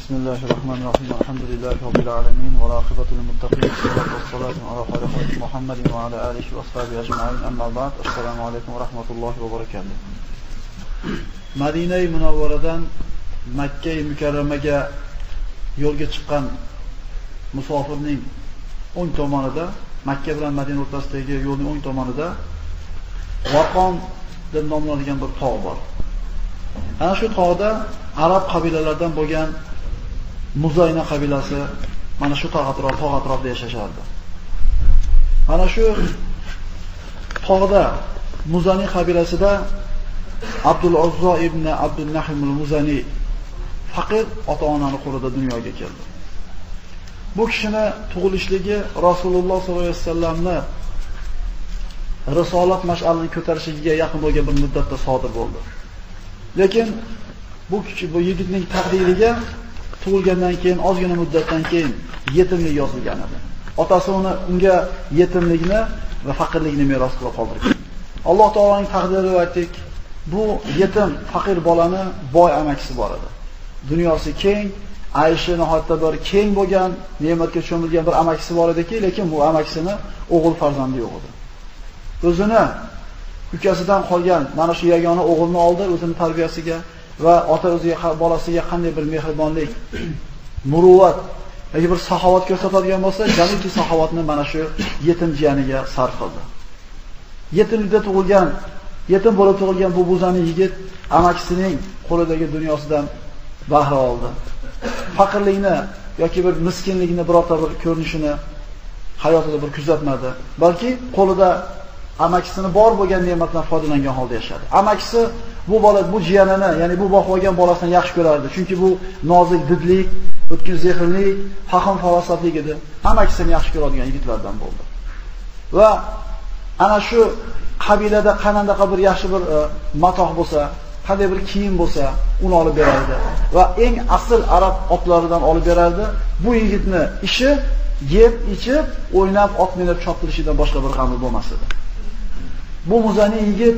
Bismillahirrahmanirrahim. Elhamdülillahi Rabbil alemin. Ve lâkıbetul muttaqin. Vessalatu ala khayri Muhammedin ve ala alihi ve ashabihi ecmaîn. Amma ba'd. Esselamu aleyküm ve rahmetullahi ve berekatuh. Madina-i Munavvaradan Makka-i Mukarramaga yo'lga chiqqan musofirning o'ng tomonida, Makka bilan Madina o'rtasidagi yo'lning o'ng tomonida Vaqon deb nomlanadigan bir tog' bor. Ana shu tog'da arab qabilalaridan bo'lgan Muzayna qabilasi mana shu tog' atrofida yashashardi. Mana shu tog'da Muzani qabilasida Abdul Uzzo ibn Abdul Nahim al-Muzani faqir ota-onani qo'lida dunyoga keldi. Bu kishini tug'ilishligi Rasululloh sollallohu alayhi vasallamni risolat mash'alini ko'tarishiga yaqin bo'lgan bir muddatda sodir bo'ldi. Lekin bu yigitning taqdiriga tug'ilgandan keyin ozgina muddatdan keyin yetimlik yozilgan edi. Otasi unga yetimlikni va faqirlikni meros qilib qoldirgan. Alloh taoloning taqdiri aytdik, bu yetim faqir bolani boy amakisi bor edi. Dunyosi keng, ayshi nihoyatda bir keng bo'lgan, ne'matga cho'milgan bir amakisi bor ediki, lekin bu amakisini o'g'il farzandi yo'q edi. O'zini ukasidan qolgan mana shu yagona o'g'ilni oldi o'zini tarbiyasiga va ota o'ziga bolasiga qanday bir mehribonlik, muruvvat yoki bir saxovat ko'rsatadigan bo'lsa, jamiki saxovatni mana shu yetim jiyaniga sarf qildi. Yetimlikda tug'ilgan, yetim bo'lib tug'ilgan bu buzani yigit amakisining qo'lidagi dunyosidan bahra oldi. Faqirlikni yoki bir miskinlikni birorta bir ko'rinishini hayotida bir kuzatmadi, balki qo'lida amakisini bor bo'lgan ne'matdan foydalangan holda yashadi. Amakisi bu jiyanini, ya'ni bu boqib olgan bolasini yaxshi ko'rardi. Chunki bu nozik didlik, o'tkir zehrlik, fahm farosatlik edi. Amakisini yaxshi ko'radigan yigitlardan bo'ldi. Va ana shu qabilada qanday bir yaxshi bir matoh bo'lsa, qanday bir kiyim bo'lsa, uni olib berardi va eng asl arab otlaridan olib berardi. Bu yigitni ishi yeb, ichib, o'ynab, ot minib choptirishidan boshqa bir g'ami bo'lmas edi. Bu Muzani yigit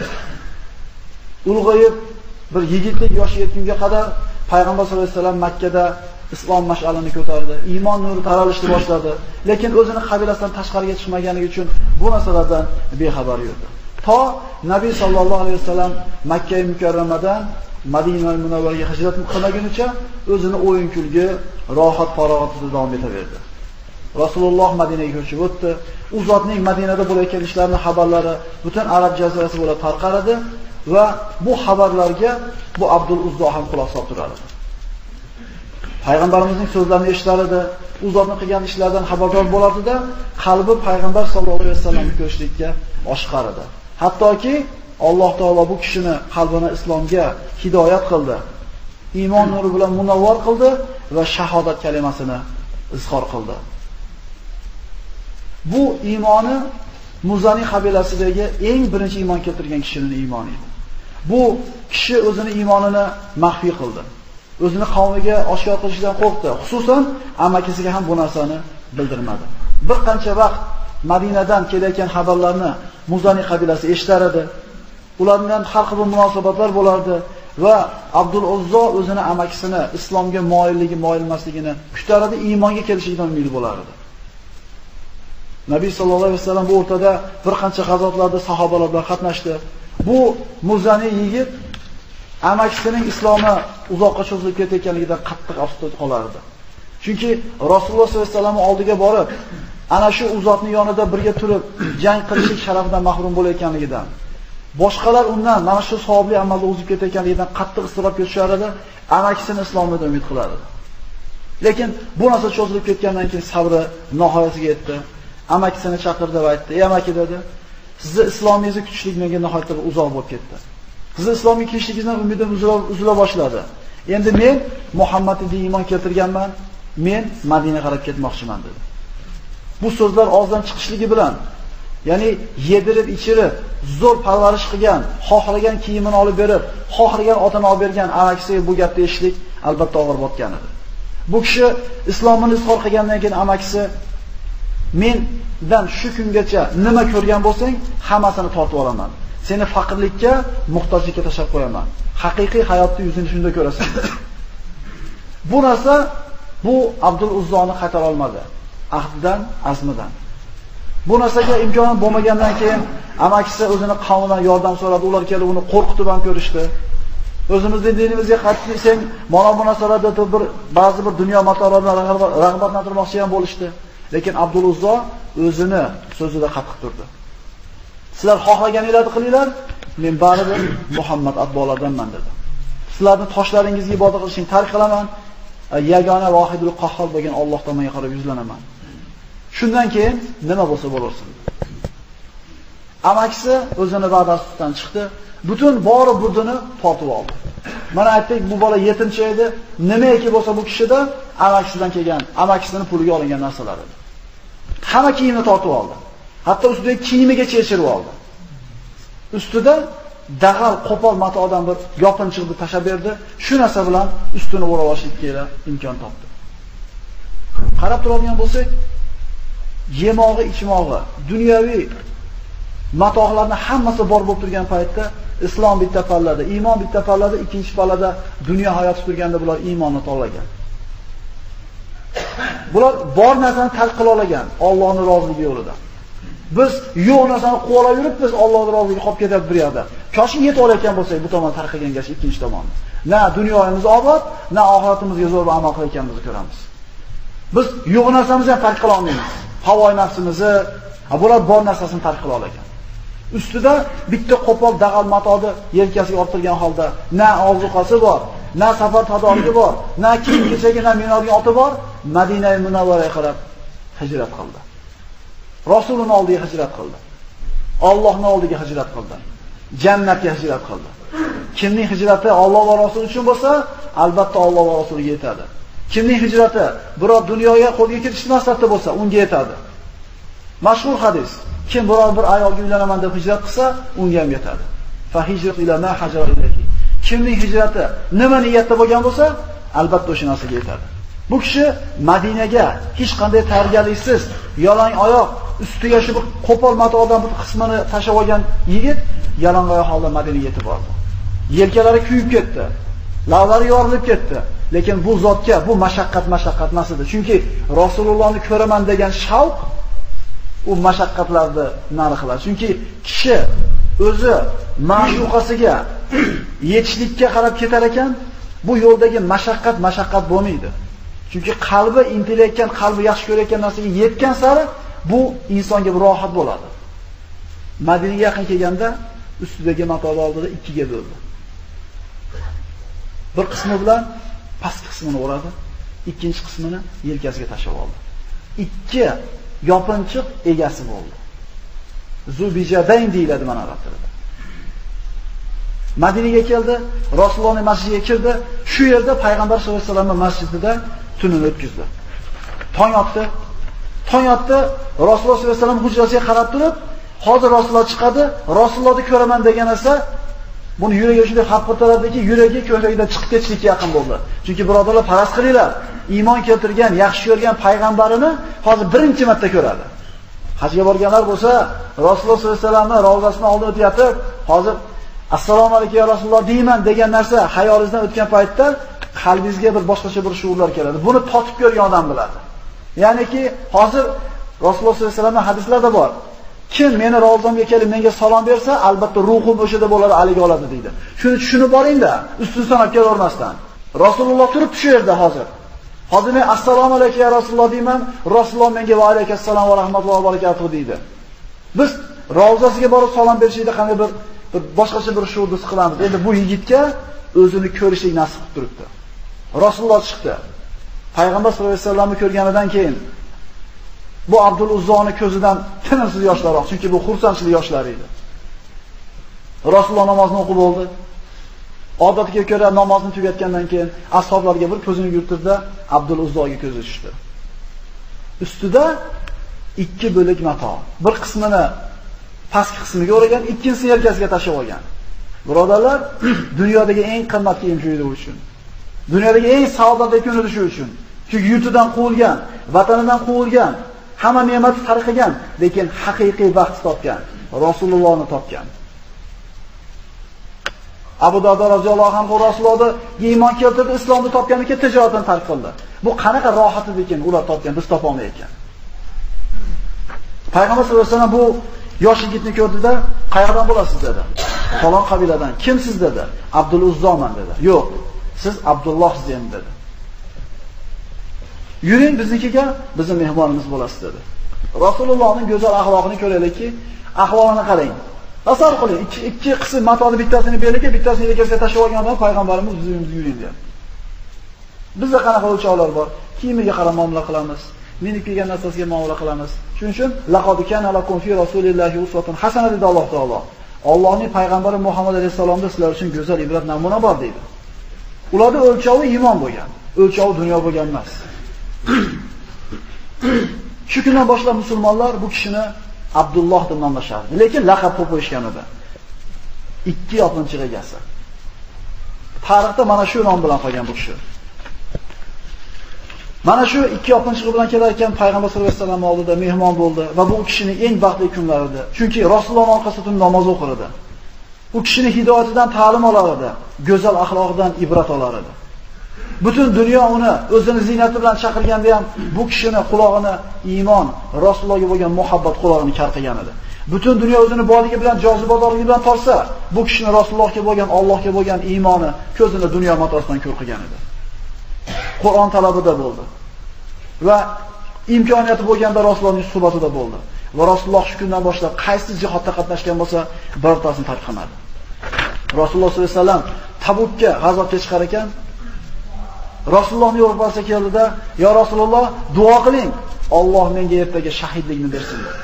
ulg'ayib bir yigitlik yoshi yetgunga qadar Payg'ambar sollallohu alayhi vasallam Makkada islom mash'alini ko'tardi, iymon nuri taralishni boshladi, lekin o'zini qabilasidan tashqariga chiqmaganligi uchun bu narsalardan bexabar yurdi. To Nabiy sallallohu alayhi vasallam Makka-i Mukarramadan Madina-i Munavvaraga hijrat qilmagunicha o'zini o'yin-kulgi, rohat farog'atida davom etaverdi. Rasululloh Madinaga ko'chib o'tdi. U zotning Madinada bo'layotgan ishlarini xabarlari butun arab jazirasi bo'ylab tarqaladi va bu xabarlarga bu Abdul Uzzo ham quloq solib turardi. Payg'ambarimizning so'zlarini eshitar edi, u zotning qilgan ishlaridan xabardor bo'lardi-da, qalbi payg'ambar sollallohu alayhi vasallamni ko'rishlikka oshiqar edi. Hattoki Alloh taolo bu kishini qalbini islomga hidoyat qildi, iymon nuri bilan munavvar qildi va shahodat kalimasini izhor qildi. Bu iymoni Muzani qabilasidagi eng birinchi iymon keltirgan kishining iymoni edi. Bu kishi o'zini iymonini maxfiy qildi. O'zini qavmiga oshkor qilishdan qo'rqdi. Xususan amakisiga ham bu narsani bildirmadi. Bir qancha vaqt Madinadan kelayotgan xabarlarni Muzani qabilasi eshitar edi. Ular bilan har xil munosabatlar bo'lardi va Abdul Uzzo o'zini amakisini islomga moyilmasligini kutar edi, iymonga kelishidan umid bo'lar edi. Nabiy sallallohu alayhi vasallam bu o'rtada bir qancha g'azotlarda sahobalar bilan qatnashdi. Bu Muzani yigit amakisining islomi uzoqqa cho'zilib ketayotganligidan qattiq afsusda qolardi. Chunki Rasululloh sollallohu alayhi vasallam oldiga borib, ana shu uzotning yonida birga turib jang qilishlik sharafidan mahrum bo'layotganligidan, boshqalar undan mana shu savobli amalda o'zib ketayotganligidan qattiq iztirobga tushar edi, amakisini islomga umid qilar edi. Lekin bu narsa cho'zilib ketgandan keyin sabri nihoyasiga yetdi. Amakisini chaqirdi va aytdi: "Ey amaki," dedi, "sizni islomingizni kutishlik menga nihoyatda uzoq bo'lib ketdi. Sizni islomga kirishligingizdan umidim uzila boshladi. Endi men Muhammadga iymon keltirganman, men Madinaga qarab ketmoqchiman," dedi. Bu so'zlar og'zidan chiqishligi bilan, ya'ni yedirib, ichirib, zo'r parvarish qilgan, xohlagan kiyimini olib berib, xohlagan otini olib bergan amakisiga bu gapni eshitlik albatta og'ir botgan edi. Bu kishi islomini izhor qilgandan keyin amakisi: "Mendan shu kungacha nima ko'rgan bo'lsang, hammasini tortib olaman. Seni faqirlikka, muhtojlikka tashlab qo'yaman. Haqiqiy hayotning yuzini shunda ko'rasan." Bu narsa bu Abdul Uzzoni qaytara olmadi. Ahdidan, azmidan. Bu narsaga imkoni bo'lmagandan keyin amakisi o'zini qavmidan yordam so'radi. Ular kelib uni qo'rqitib ham ko'rishdi. O'zimizning dinimizga qat'iy sen mana bu narsalarda ba'zi bir dunyo matolarini rag'batlantirmoqchi ham bo'lishdi. Lekin Abdul Uzzo o'zini so'zida qattiq turdi. Sizlar xohlaganinglarni qilinglar, men baribir Muhammad atbolaridanman dedi. Sizlarni toshlaringizga ibodat qilishni tark qilaman. Yagona vohidul qahhor bo'lgan Alloh tomoniga qarab yuzlanaman. Shundan keyin nima bo'lsa bo'lasin. Amakisi o'zini va'dasidan chiqdi. Butun bori budini tortib oldi. Mana aytdik, bu bola yetimcha edi. Nimaiki bo'lsa bu kishida amakisidan kelgan, amakisining puliga olingan narsalar edi. Hamma kiyimni tortib oldi. Hatto ustidagi kiyimiga chechirib oldi. Ustida dag'al, qo'pol matodan bir yopinchiqni tashab berdi. Shu narsa bilan ustini o'rab olishga imkon topdi. Qarab turadigan bo'lsak, yemog'i, ichmog'i, dunyoviy matohlarni hammasi bor bo'lib turgan paytda islom bitta pallada, iymon bitta pallada, ikkinchi pallada dunyo hayoti turganda bular iymonni tanlagan. Bular bor narsani tark qila olgan, Allohning roziligi yo'lida. Biz yo'q narsani qo'lab yurib, biz Allohning roziligiga qolib ketib bir yoqda. Koshi yetib olayotgan bo'lsak, bu tomon tarqagan ikkinchi tomon. Na dunyomiz obod, na oxiratimizga zo'r bir amal qilayotganimizni ko'ramiz. Biz yo'q narsamizni ham tark qila olmaymiz. Havoy nafsimizni, bular bor narsasini tark qila olgan. Ustida bitta qo'pol dag'al matoni yelkasiga ortilgan holda na ozuqasi bor, na safar tadorigi bor, na kiyim-kechagi, na minolgan oti bor, Madina Munavvaraga qarab hijrat qildi. Rasululloh oldiga hijrat qildi. Allohning oldiga hijrat qildi. Jannatga hijrat qildi. Kimning hijrati Alloh va Rasul uchun bo'lsa, albatta Alloh va Rasuliga yetadi. Kimning hijrati biror dunyoga qo'lga kiritish maqsadida bo'lsa, unga yetadi. Mashhur hadis: kim biror bir ayolga uylanaman deb hijrat qilsa, unga ham yetadi. Fa hijrat ila ma hajara ilayhi. Kimning hijrati nima niyatda bo'lgan bo'lsa, albatta o'sha narsaga yetadi. Bu kishi Madinaga hech qanday tayyorgarliksiz, yalang oyoq, ustiga shu bir qo'pol matodan bir qismini tashab olgan yigit yalang oyoq holda Madinaga yetib bordi. Yelkalari kuyib ketdi, lavlari yorilib ketdi. Lekin bu zotga bu mashaqqat emas edi. Chunki Rasulullohni ko'raman degan shavq u mashaqqatlarni nari qiladi. Chunki kishi o'zi ma'shuqasiga yetishlikka qarab ketar ekan, bu yo'ldagi mashaqqat bo'lmaydi. Chunki qalbi intilayotgan, qalbi yaxshi ko'rayotgan narsaga yetgan sari bu insonga bir rohat bo'ladi. Madinaga yaqin kelganda ustidagi matolar oldida ikkiga bo'ldi. Bir qismi bilan pastki qismini o'radi, ikkinchi qismini yelkasiga tashab oldi. Ikki yopinchiq egasi bo'ldi. Zubijadayn deyiladi mana arab tilida. Madinaga keldi, Rasulullohning masjidiga kirdi. Shu yerda payg'ambar sollallohu alayhi vasallam masjidida tunini o'tkazdi. Tong otdi. Rasululloh sollallohu alayhi vasallam hujrasiga qarab turib, hozir Rasululloh chiqadi, Rasulullohni ko'raman degan narsa buni yuragiga shunday xaqqataradiki, yuragi ko'kragidan chiqib ketishga yaqin bo'ldi. Chunki birodarlar, faraz qilinglar, iymon keltirgan, yaxshi ko'rgan payg'ambarini hozir birinchi marta ko'radi. Hajga borganlar bo'lsa, Rasululloh sollallohu alayhi vasallamning ravzasining oldida o'tib, hozir assalomu alaykum ya Rasululloh deyman degan narsa xayolingizdan o'tgan paytda qalbingizga bir boshqacha bir shuurlar keladi. Buni totib ko'rgan odam biladi. Ya'niki hozir Rasululloh sollallohu alayhi vasallamning hadislarida bor. Kim meni ravzamga kelib menga salom bersa, albatta ruhim o'shada bo'ladi, aliga oladi deydi. Shuni tushunib boring-da, ustun sanab kelavermasdan. Rasululloh turibdi shu yerda hozir. Hozir men assalomu alaykum ya Rasululloh deyman, Rasululloh menga va alaykussalom va rahmatullohi va barakatuh deydi. Biz ravzasiga borib salom berishda qanday bir boshqacha bir shuurni his qilamiz. Endi bu yigitga o'zini ko'rishlik nasib qilib turibdi. Rasululloh chiqdi. Payg'ambar sollallohu alayhi vasallamni ko'rganidan keyin bu Abdul Uzzoni ko'zidan tinimsiz yoshlar oqdi, chunki bu xursandchilik yoshlari edi. Rasululloh namozni o'qib oldi. Odatiga ko'ra namozni tugatgandan keyin ashoblarga bir ko'zini yurtirdi, Abdul Uzzoga ko'zi tushdi. Ustida ikki bo'lik mato. Bir qismini pastki qismiga o'ragan, ikkinchisini yelkasiga tashib olgan. Birodarlar, dunyodagi eng qimmat kiyim shu edi uchun. Dunyodagi eng saodatli kun edi shu uchun. Chunki yurtidan quvilgan, vatanidan quvilgan, hamma ne'mati tarqagan, lekin haqiqiy baxt topgan, Rasulullohni topgan. Abu Dardo roziyallohu anhu Rasulullohga iymon keltirdi, islomni topgandan keyin tijoratni tark qildi. Bu qanaqa rohat ekan ular topgan, biz topolmay ekan. Payg'ambar sollallohu alayhi vasallam bu yosh yigitni ko'rdida, "Qayerdan bo'lasiz?" dedi. "Falon qabiladan." "Kimsiz?" dedi. "Abdul Uzzoman" dedi. "Yo'q, siz Abdulloh sizem" dedi. "Yuring biznikiga, bizning mehmonimiz bo'lasiz" dedi. Rasulullohning go'zal axloqini ko'raylikki, ahvolini qarang. Tasavvur qiling, ikki qism matoni bittasini berlikka, bittasini yelkasiga tashlab olgandan payg'ambarimiz o'zimiz yuring dedi. Bizda qanaqa o'lchovlar bor? Kiyimiga qarab muomala qilamiz, minib kelgan narsasiga muomala qilamiz. Shuning uchun laqad kana lakum fi rasulillahi uswatun hasana dedi Alloh taolo. Allohning payg'ambari Muhammad alayhisalomda sizlar uchun go'zal ibrat namuna bor deydi. Ularning o'lchovi iymon bo'lgan, o'lchovi dunyo bo'lgan emas. Shu kundan boshlab musulmonlar bu kishini Abdulloh deb nomlashardi, lekin laqab qo'yishgan edi. 2 yopinchiq egasi. Tarixda mana shu nom bilan qolgan bu kishi. Mana shu 2 yopinchig'i bilan kelar ekan payg'ambar sollallohu alayhi vasallam oldida mehmon bo'ldi va bu kishining eng baxtli kunlari edi. Chunki Rasululloh orqasida turib namoz o'qir edi. U kishining hidoyatidan ta'lim olar edi, go'zal axloqidan ibrat olar edi. Butun dunyo uni o'zini ziynati bilan chaqirganda ham bu kishini quloqini iymon, Rasulullohga bo'lgan muhabbat quloqini karqagan edi. Butun dunyo o'zini boyligi bilan, jozibadorligi bilan torsa, bu kishini Rasulullohga bo'lgan, Allohga bo'lgan iymoni ko'zini dunyo matosidan ko'r qilgan edi. Qur'on talabida bo'ldi. Va imkoniyati bo'lganda Rasulullohning suhbatida bo'ldi. Va Rasululloh shu kundan boshlab qaysi jihodda qatnashgan bo'lsa, birortasini tark qilmadi. Rasululloh sollallohu alayhi vasallam Tabukka g'azotga chiqar ekan, Rasulullohning yo'lbasiga keldida, "Ya Rasululloh, duo qiling, Alloh menga ertaga shahidlikni bersin" dedi.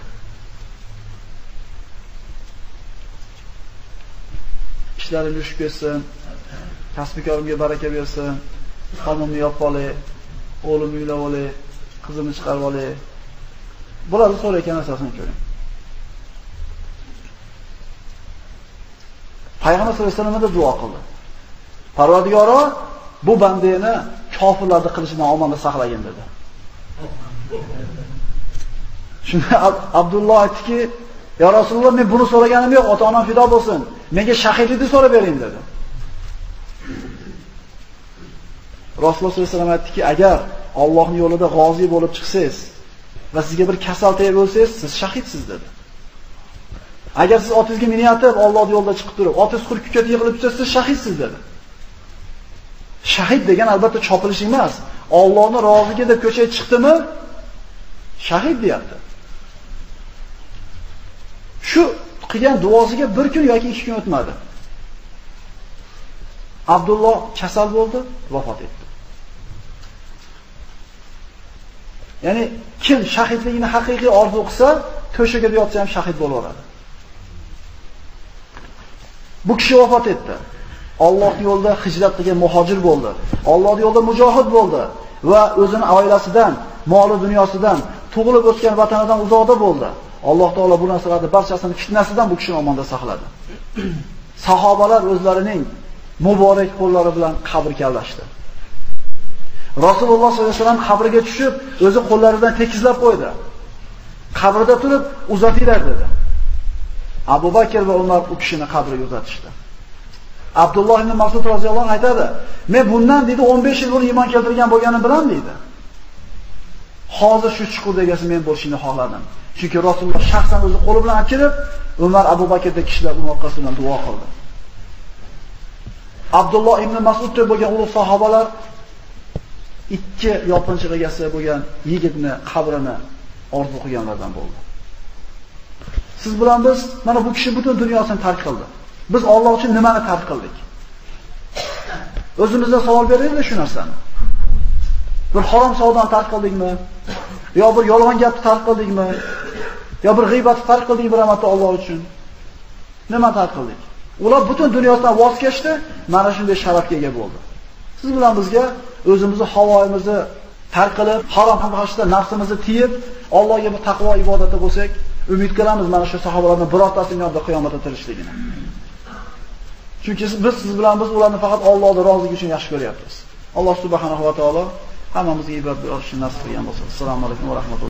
Ishlarim yushib ketsin, kasb-korimga baraka bersin, xonimni yopib olay, o'g'limni uylab olay, qizimni chiqarib olay. Bularni so'rayotgan narsasini ko'ring. Payg'ambar sollallohu alayhi vasallam da duo qildi. Parvardigoro bu bandani kofirlarning qilishidan omonda saqlagin dedi. Shunda Abdulloh aytdiki, "Ya Rasululloh, men buni so'raganim yo'q, ota-onam fido bo'lsin. Menga shahidlikni so'rab bering" dedi. Rasululloh sollallohu alayhi vasallam aytdiki, "Agar Allohning yo'lida g'ozi bo'lib chiqsangiz va sizga bir kasal tegib o'lsangiz, siz shahidsiz" dedi. Agar siz otingizga minayotib, Allohning yo'lida chiqib turib, otingiz qurib ko'katga yiqilib tursa, siz shahidsiz dedi. Shahid degan albatta chopilish emas. Allohning roziligi deb ko'chaga chiqdimi, shahid deyapti. Shu qilgan duosiga 1 kun yoki 2 kun o'tmadi. Abdulloh kasal bo'ldi, vafot etdi. Ya'ni kim shahidligini haqiqiy orzu qilsa, to'shagida yotsa ham shahid bo'laveradi. Bu kishi vafot etdi. Allohning yo'lida hijrat qilgan muhojir bo'ldi. Allohning yo'lida mujohid bo'ldi va o'zining oilasidan, moli dunyosidan, tug'ilib o'sgan vatanidan uzoqda bo'ldi. Alloh taolo bu narsalarni barchasini fitnasidan bu kishini omonda saqladi. Sahobalar o'zlarining muborak qo'llari bilan qabr kavlashdi. Rasululloh sollallohu alayhi vasallam qabriga tushib, o'zi qo'llaridan tekizlab qo'ydi. Qabrda turib, uzatinglar dedi. Abu Bakr va Umar u kishini qabriga uzatishdi. Abdulloh ibn Mas'ud roziyallohu anhu aytadi, "Men bundan dedi 15 yil burun iymon keltirgan bo'lganim bilan deydi. Hozir shu chuqurda egasi men bo'lishini xohladim. Chunki Rasululloh shaxsan o'zi qo'li bilan olib kelib, Umar Abu Bakrdek kishilar uning orqasidan duo qildi." Abdulloh ibn Mas'ud deb bo'lgan ulug' sahobalar 2 yopinchiq egasi bo'lgan yigitni qabrini orzu qilganlardan bo'ldi. Siz bilan biz mana bu kishi butun dunyosini tark qildi. Biz Alloh uchun nimani tark qildik? O'zimizdan savol beraylik shu narsani. Bir harom savdoni tark qildikmi? Yo bir yolg'on gapni tark qildikmi? Yo bir g'iybatni tark qildikmi rahmatli Alloh uchun? Nima tark qildik? Ular butun dunyosidan voz kechdi, mana shunday sharafga ega bo'ldi. Siz bilan bizga o'zimizni havoyimizni tark qilib, harom qarashda nafsimizni tiyib, Allohga bir taqvo ibodatda bo'lsak, umid qilamiz mana shu sahobalarning birortasining yonida qiyomatda tirishligini. Chunki biz siz bilan biz ularni faqat Allohning roziligi uchun yaxshi ko'ryapmiz. Alloh subhanahu va taolo hammamizga ibrat berishini nasib qilgan bo'lsin. Assalomu alaykum va rahmatulloh.